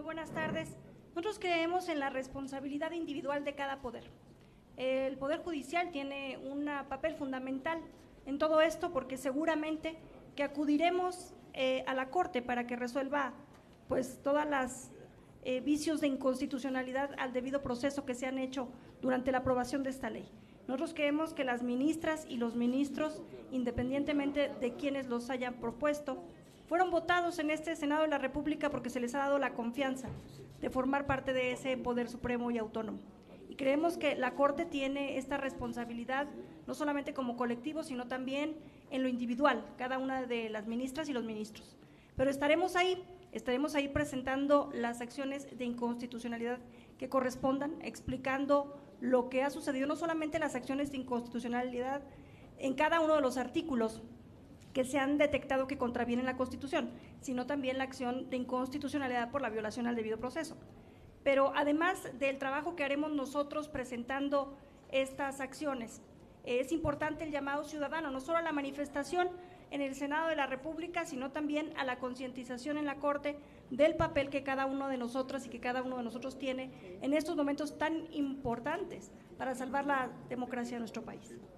buenas tardes. Nosotros creemos en la responsabilidad individual de cada poder. El Poder Judicial tiene un papel fundamental en todo esto porque seguramente que acudiremos a la Corte para que resuelva pues todas las vicios de inconstitucionalidad al debido proceso que se han hecho durante la aprobación de esta ley. Nosotros creemos que las ministras y los ministros, independientemente de quienes los hayan propuesto, fueron votados en este Senado de la República porque se les ha dado la confianza de formar parte de ese poder supremo y autónomo. Y creemos que la Corte tiene esta responsabilidad, no solamente como colectivo, sino también en lo individual, cada una de las ministras y los ministros. Pero estaremos ahí presentando las acciones de inconstitucionalidad que correspondan, explicando lo que ha sucedido, no solamente las acciones de inconstitucionalidad en cada uno de los artículos que se han detectado que contravienen la Constitución, sino también la acción de inconstitucionalidad por la violación al debido proceso. Pero además del trabajo que haremos nosotros presentando estas acciones, es importante el llamado ciudadano, no solo a la manifestación en el Senado de la República, sino también a la concientización en la Corte del papel que cada uno de nosotros y que cada uno de nosotros tiene en estos momentos tan importantes para salvar la democracia de nuestro país.